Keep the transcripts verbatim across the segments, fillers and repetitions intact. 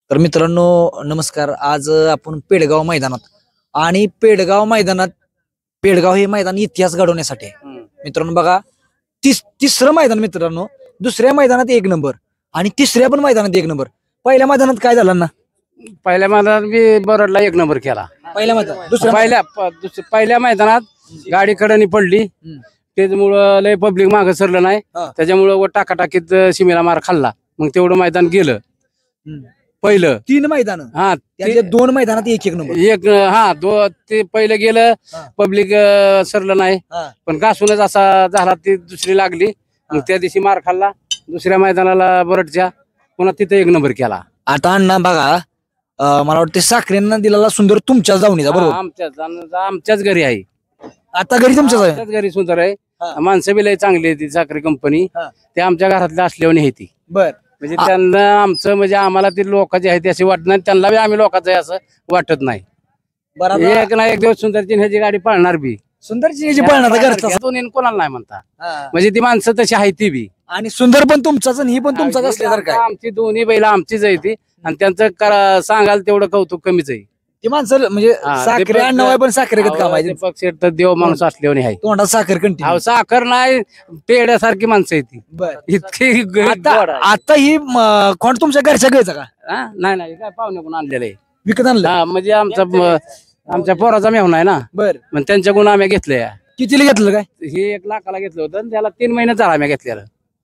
तर मित्रांनो नमस्कार. आज आपण पेडगाव मैदानात आणि पेडगाव मैदानात पेडगाव हे मैदान इतिहास घडवण्यासाठी आहे. मित्रांनो बघा, तिस तिसरं मैदान मित्रांनो, दुसऱ्या मैदानात एक नंबर आणि तिसऱ्या पण मैदानात एक नंबर. पहिल्या मैदानात काय झालं ना? पहिल्या मैदानात मी बरडला एक नंबर केला. पहिल्या मैदानात दुसऱ्या पहिल्या प- दुस- पहिल्या मैदानात गाडी कडनी पडली, त्याच्यामुळं लय पब्लिक मागं सरलं नाही, हा. त्याच्यामुळं व टाकाटाकीत सीमेला मार खाल्ला. मग तेवढं मैदान गेलं हम्म. पहिलं. तीन मैदान हा त्यातले दोन मैदानात एक एक नंबर. एक हा दो ते पहिलं गेलं, हा. पब्लिक सरलं नाही, हा. पण घासूनच असा झाला. ती दुसरी लागली, मग त्या दिवशी मार खाल्ला. दुसऱ्या मैदानाला बरडच्या पुन्हा तिथे एक नंबर केला. आता अण्णा बघा, अं, मला वाटतं साखरेंना दिलेला सुंदर तुमच्याच दावणीचा बरोबर. हा, आमच्याच आम- आमच्याच घरी आहे. आता घरी तुमच्याच आहे. आमच्याच घरी सुंदर आहे. हा. माणसं बी लय चांगली आहे ती साखरी कंपनी. हा. ते आमच्या घरातल्या असल्याने आहे ती. बर म्हणजे त्यांना आमचं म्हणजे आम्हाला ती लोकांची आहे ती अशी वाटत नाही, त्यांना बी आम्ही लोकांचं आहे असं वाटत नाही. बरोबर. एक ना एक दिवस सुंदरची ह्याची गाडी पळणार बी. सुंदरची जी पळणार घरचा दोन्ही कोणाला नाही म्हणता, हा. म्हणजे ती माणसं तशी आहे ती बी. आणि सुंदर पण तुमचाच आणि ही पण तुमचाच असल्यासारखं आहे. आमची दोन्ही बैल आमचीच आहे ती, आणि त्यांचं करा- सांगाल तेवढं कौतुक कमीच आहे. ती माणसं म्हणजे हा, ते साखरे पण- अण्णा पण साखरेगत काम आहे. पक्ष तर देव माणूस असल्याने आहे. तोंडात साखर कंटिन्यू. अहो, साखर नाही, पेड्यासारखी माणसं आहे ती. बर इतकी ग- आता गोड आहे. आता ही म, खोंड तुमच्या घरच्या घ्यायचा का हा? नाही नाही काय पाहुणे कोण आणलेलं आहे. विकत आणलं? हा, म्हणजे आमचा म- आमच्या पोराचा मेहून आहे ना, बर मग त्यांच्याकडून आम्ही घेतले. कितीला घेतलं काय? हे एक लाखाला घेतलं होतं आणि त्याला तीन महिने झाला आम्ही घेतलेलं.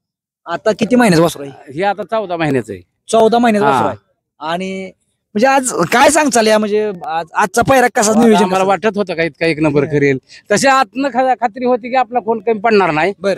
आता किती महिन्याचं वासरू आहे? हे आता चौदा महिन्याचं आहे. चौदा महिन्याचं हा. वासरू आहे. आणि म्हणजे आज काय सांगचाल या म्हणजे आज- आजचा पायरा कसा नियोजन आम्हाला कसं? वाटत होतं का इतका एक नंबर करेल, तसे आतनं खा- खात्री होती की आपला कोण कमी पडणार नाही. बर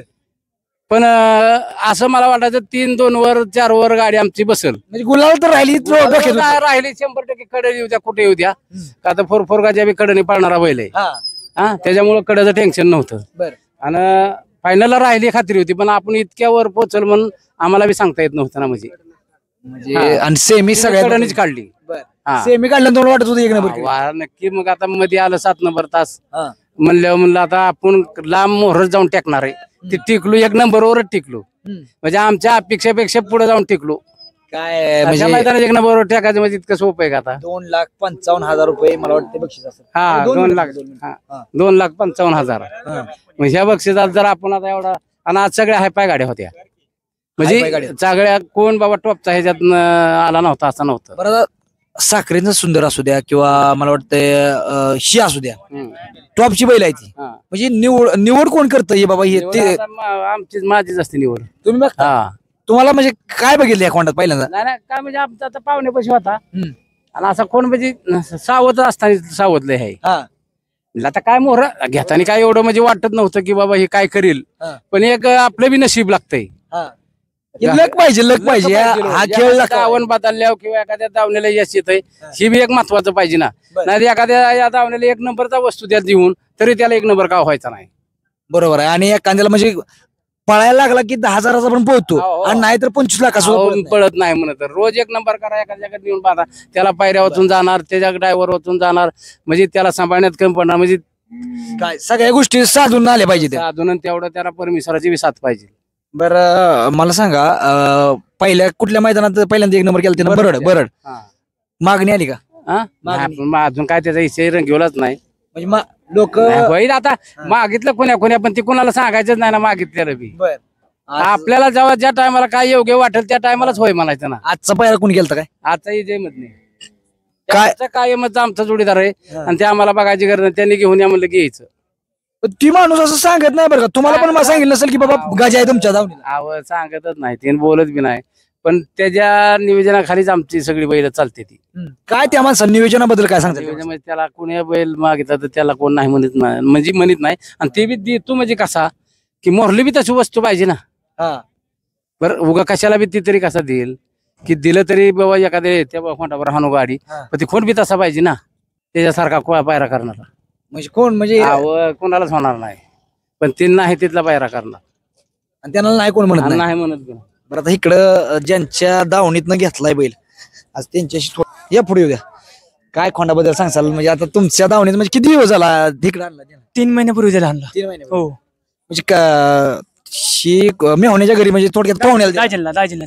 पण अं, असं मला वाटायचं तीन दोन वर चार वर गाडी आमची बसल. म्हणजे गुलाल तर राहिली तो डोक्यात होती. काय राहिली शंभर टक्के कडे येऊ द्या, कुठे येऊ द्या, का तर फोरफोरगाच्या बी कडे पळणारा बैल आहे. हा हा, त्याच्यामुळे कडेचं टेन्शन नव्हतं. बर आणि फायनलला राहिली खात्री होती, पण आपण इतक्या वर पोहोचल म्हणून आम्हाला बी सांगता येत नव्हतं ना. म्हणजे म्हणजे आणि सेमी सगळ्यात कडेनीच काढली. बर हा. सेमी काढलं दोन वाटत होतं एक नंबर केलं. वा, नक्की. मग आता मध्ये आलं सात नंबर तास, हा. म्हणल्यावर म्हणलं आता आपण लांब मोहरच जाऊन टेकणार आहे. ते टिकलो, एक नंबरवरच टिकलो. हम्म. म्हणजे आमच्या अपेक्षापेक्षा पुढे जाऊन टिकलो. काय म्हणजे म्हणजे मैदानात एक नंबरवर टाकायचं म्हणजे इतकं सोपं आहे का आता? दोन लाख पंचावन्न हजार रुपये मला वाटतं बक्षीस असेल. हा, दोन दोन मिनिटं, लाख दोन मिनिटं. हा, हा. दोन लाख पंचावन्न हजार. हा. मग ह्या बक्षिसात जर आपण आता एवढा, आणि आज सगळ्या हायपाय गाड्या होत्या. हायपाय म्हणजे गाड्या. सगळ्या कोण बाबा टॉपचा ह्याच्यात आला नव्हता असं नव्हतं. बरं साखरेचं सुंदर असू द्या किंवा मला वाटतं शी असू द्या, हम्म. टॉपची बैल आहे ती. हा. म्हणजे निवड निवड कोण करतं हे बाबा हे निवड ते आता मा- आमचीच माझीच असते निवड. तुम्ही बघता? हा, तुम्हाला म्हणजे काय बघितलं या खोंडात पहिल्यांदा? नाही नाही, काय म्हणजे आमचा आता पाहुण्यापाशी होता, हम्म. आणि असा कोण म्हणजे सावध असताना सावधलं आहे. हा. म्हणलं आता काय मोहर घेताना काय एवढं म्हणजे वाटत नव्हतं की बाबा हे काय करेल, हा. पण एक आपलं बी नशीब लागतंय. हा. हे लक पाहिजे लक पाहिजे या- हा खेळ लागतो. दावण बदलल्यावर किंवा एखाद्या दावण्याला यश येत आहे, ही बी एक महत्वाचं पाहिजे ना. बरं. नाही एखाद्या या दावण्याला एक नंबरचा वस्तू द्या देऊन तरी त्याला एक नंबर का व्हायचा नाही. बरोबर आहे. आणि एखाद्याला म्हणजे पळायला लागला की दहा हजाराचा पण हो, पोहतो हो. आणि नाही तर पंचवीस लाखाचा अहो, सुद्धा पळत पळत नाही म्हणत तर रोज एक नंबर करा, एखाद्या जागेत देऊन पाहता त्याला पायऱ्या वाचून जाणार, त्याच्या ड्रायव्हर वाचून जाणार, म्हणजे त्याला सांभाळण्यात कमी पडणार. म्हणजे नाही. काय सगळ्या गोष्टी साधून आल्या पाहिजे त्या. अजून तेवढं त्याला परमेश्वराची बी साथ पाहिजे. बरं मला सांगा, अं, पहिल्या कुठल्या मैदानात पहिल्यांदा एक नंबर केला त्यानं? बरड बरड हा. मागणी आली का? हा? मागणी. नाही, पण मग अजून काय त्याचा विषय रंगवलाच नाही. म्हणजे लोक नाही, होईल आता मागितलं कोण्या कोण्या, पण ते कोणाला सांगायचंच नाही ना मागितलेलं बी. आपल्याला जेव्हा ज्या टायमाला काय योग्य वाटेल त्या टायमालाच होय म्हणायचं ना. आजचा पहिला कोणी केलता काय? आता जय मत नाही काय? काय कायमच आमचा जोडीदार आहे, आणि ते आम्हाला बघायची गरज नाही. त्यांनी घेऊन या म्हणलं घ्यायचं. पण ती माणूस असं सांगत नाही बरं का. तुम्हाला पण मला सांगितलं नसेल की बाबा गाजा आहे तुमच्या दावणीला. आव सांगतच नाही ते, बोलत बी नाही, पण त्याच्या नियोजनाखालीच आमची सगळी बैल चालते ती. हम्म. काय त्या माणसं नियोजनाबद्दल काय सांगतात? नियोजन म्हणजे त्याला कोणी बैल मागितला तर त्याला कोण नाही म्हणत नाही, म्हणजे म्हणत नाही. आणि ते बी देतो म्हणजे कसा की मोरली बी तशी वस्तू पाहिजे ना. हा. बरं उगा कशाला बी ती तरी कसा देईल की दिलं तरी बाबा एखाद्या त्या खोंडावर हाणू गाडी, हा. पण ती खोंड बी तसा पाहिजे ना त्याच्यासारखा को- पायरा करणारा. म्हणजे कोण म्हणजे आव कोणालाच होणार नाही, पण ते नाही तिथला पायरा करणार. आणि त्यांना नाही कोण म्हणत आणि नाही. नाही म्हणत बी नाही. बरं आता इकडं ज्यांच्या दावणीतनं घेतलाय बैल, आज त्यांच्याशी थोडं या पुढे येऊ द्या. काय खोंडाबद्दल सांगसाल? म्हणजे आता तुमच्या दावणीत म्हणजे किती दिवस झाला तिकडे आणला? तीन महिन्यापूर्वी झाला आणला. तीन महिने. हो, म्हणजे का शी मेहण्याच्या घरी म्हणजे थोडक्यात पाहुण्याला द्या. दाजीला दाजीला त्याला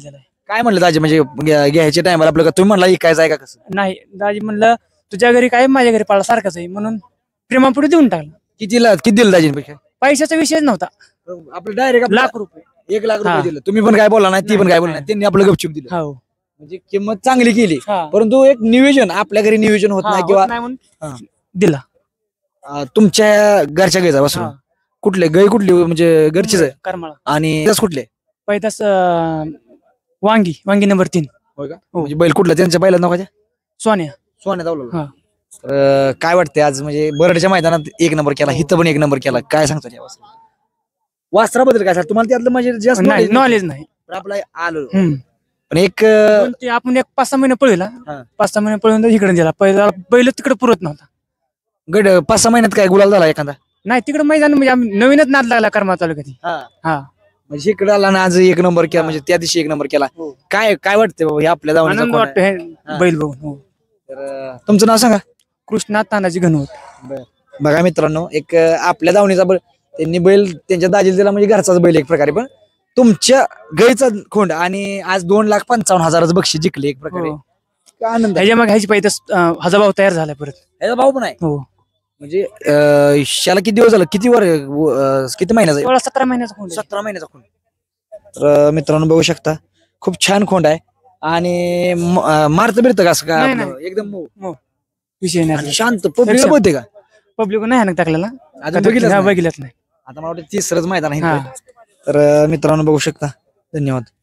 काय म्हणलं दाजी म्हणजे घ्या- घ्यायच्या टायमाला आपलं का तुम्ही म्हणला ऐकायचं आहे का कसं नाही दाजी म्हणलं तुझ्या घरी काय माझ्या घरी पाळला सारखाच आहे म्हणून प्रेमापुढे देऊन टाकलं. कितीला किती दिलं दाजीने पैसे पैशाचा विषयच नव्हता. आपलं डायरेक्ट लाख रुपये. एक लाख रुपये हा. दिलं तुम्ही पण काय बोला नाही ती पण नाही, काय बोलला नाही. नाही त्यांनी आपलं गपचूप दिलं हो म्हणजे किंमत चांगली केली हा. परंतु एक नियोजन आपल्या घरी नियोजन होत हा, नाही होत किंवा नाही म्हणून हा. दिला. अं, तुमच्या घरच्या गायचा बसून हा. कुठले गाय कुठली म्हणजे घरचीच आहे करमाळा आणि त्याच कुठले पैदास अं, वांगी वांगी नंबर तीन होय का हो. म्हणजे बैल कुठला त्यांच्या बैला नका सोन्या. सोन्यात हा. आवलं काय वाटतंय आज म्हणजे बरडच्या मैदानात एक नंबर केला हिथं पण एक नंबर केला काय सांगतो या वासरा- वासराबद्दल काय सांग तुम्हाला त्यातलं म्हणजे जास्त नाही knowledge नाही. नॉलेज नाही. पण आपलं आलं हम्म. पण एक अं, पण ते आपण एक पाच सहा महिने पळला हा. पाच सहा महिने पळून इकडे दिला पहिला बैल तिकडे पुरत नव्हता. गड पाच सहा महिन्यात काय गुलाल झाला एखादा नाही तिकडे मैदान म्हणजे आम्ही नवीनच नाद लागला करमाळा तालुक्यात. हा म्हणजे इकडे आला ना आज एक नंबर केला म्हणजे त्या दिवशी एक नंबर केला हो. काय काय वाटतंय बाबा हे आपल्या दावणीचा आनंद कोण वाटतो आहे? हे बैल बघून. हो. तर, अं, तुमचं नाव सांगा कृष्णा तानाजी घनवत. बघा मित्रांनो एक अं, आपल्या दावणीचा बैल त्यांनी बैल त्यांच्या दाजीला दिला म्हणजे घरचाच बैल एक प्रकारे पण तुमच्या गाईचा खोंड आणि आज दोन लाख पंचावन्न हजाराचं बक्षीस जिंकले एक प्रकारे हो. काय आनंद आहे. ह्याच्या मग ह्याची पाहिजे हजार भाऊ तयार झालाय परत. ह्याचा भाऊ पण आहे हो म्हणजे अं, शाला किती दिवस झालं किती वर अं, किती महिन्याचा आहे? सोळा सतरा महिन्याचा खोंड आहे. सतरा महिन्याचा खोंड तर अं, मित्रांनो बघू शकता खूप छान खोंड आहे आणि म- अं, मारतं बिरतं का असं का नाही, आपलं? एकदम मऊ. विषय आणि नाही. शांत पब्लिक शांत. बोलते का पब्लिक नाही हाणक टाकलेला. अजून बघितलंच हा, नाही. बघितलंच नाही. आता मला वाटतं तिसरंच मैदान आहे हा. इथं. तर अं, मित्रांनो बघू शकता धन्यवाद.